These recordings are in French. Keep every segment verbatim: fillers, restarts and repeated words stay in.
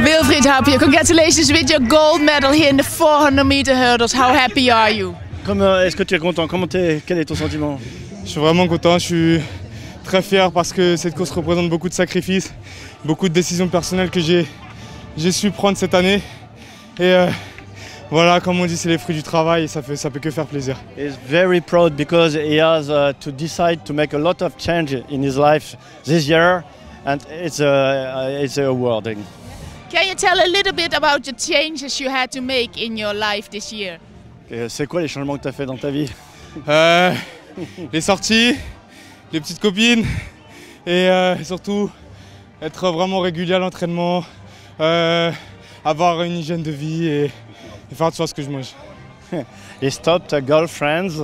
Wilfried Happy, congratulations with your gold medal here in the four hundred meter hurdles. How happy are you? Comment est-ce que tu es content? Comment es, quel est ton sentiment? Je suis vraiment content, je suis très fier parce que cette course représente beaucoup de sacrifices, beaucoup de décisions personnelles que j'ai su prendre cette année. Et euh, voilà, comme on dit, c'est les fruits du travail et ça fait, ça peut que faire plaisir. He's very proud because he has uh, to decide to make a lot of change in his life this year, and it's uh, it's rewarding. Can you tell a little bit about the changes you had to make in your life this year? C'est quoi les changements que tu as fait dans ta vie? euh, Les sorties, les petites copines et euh, surtout être vraiment régulier à l'entraînement, euh, avoir une hygiène de vie et, et faire attention à ce que je mange. He stopped uh, girlfriends,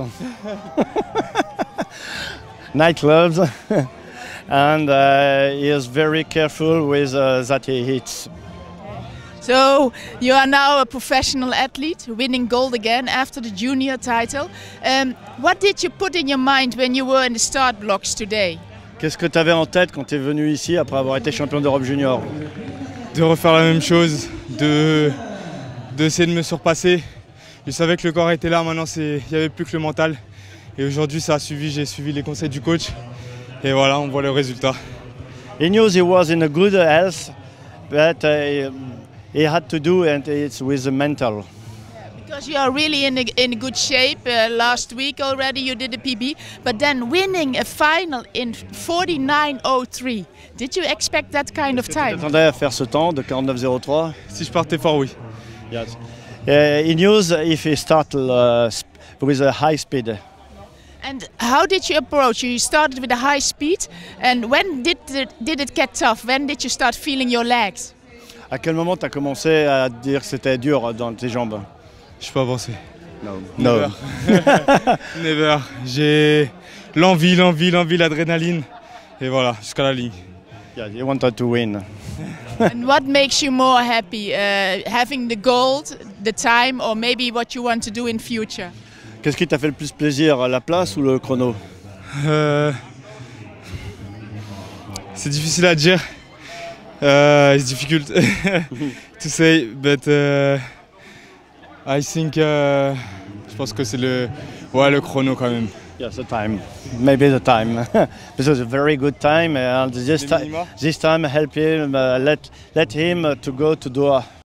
nightclubs, and uh, he is very careful with uh, that he eats. So you are now a professional athlete, winning gold again after the junior title. Um, what did you put in your mind when you were in the start blocks today? Qu'est-ce que tu avais en tête quand tu es venu ici après avoir été champion d'Europe junior? De refaire la même chose, de d'essayer de me surpasser. Je savais que le corps était là, maintenant il n'y avait plus que le mental. Et aujourd'hui ça a suivi, j'ai suivi les conseils du coach. Et voilà, on voit le résultat. He knew he was in a good health, but uh, he had to do and it's with the mental. Because you are really in a, in a good shape. Uh, last week already you did a P B, but then winning a final in forty-nine oh three. Did you expect that kind of time? Tu t'attendais à faire ce temps de quarante-neuf zéro trois? Si je partais fort, oui. Yes. Uh, he knew if he started uh, with a high speed. And how did you approach? You started with a high speed, and when did it, did it get tough? When did you start feeling your legs? À quel moment tu as commencé à dire que c'était dur dans tes jambes? Je peux pas penser. No. Never. Never. J'ai l'envie, l'envie, l'envie, l'adrénaline. Et voilà, jusqu'à la ligne. Yeah, you wanted to win. And what makes you more happy? Uh, having the gold, the time, or maybe what you want to do in future? Qu'est-ce qui t'a fait le plus plaisir, la place ou le chrono? euh, C'est difficile à dire. Uh, it's difficult to say, but uh, I think, uh, je pense que c'est le, ouais, le chrono quand même. Yes, the time, maybe the time. This was a very good time, and this, ti this time help him, uh, let let him uh, to go to Doha.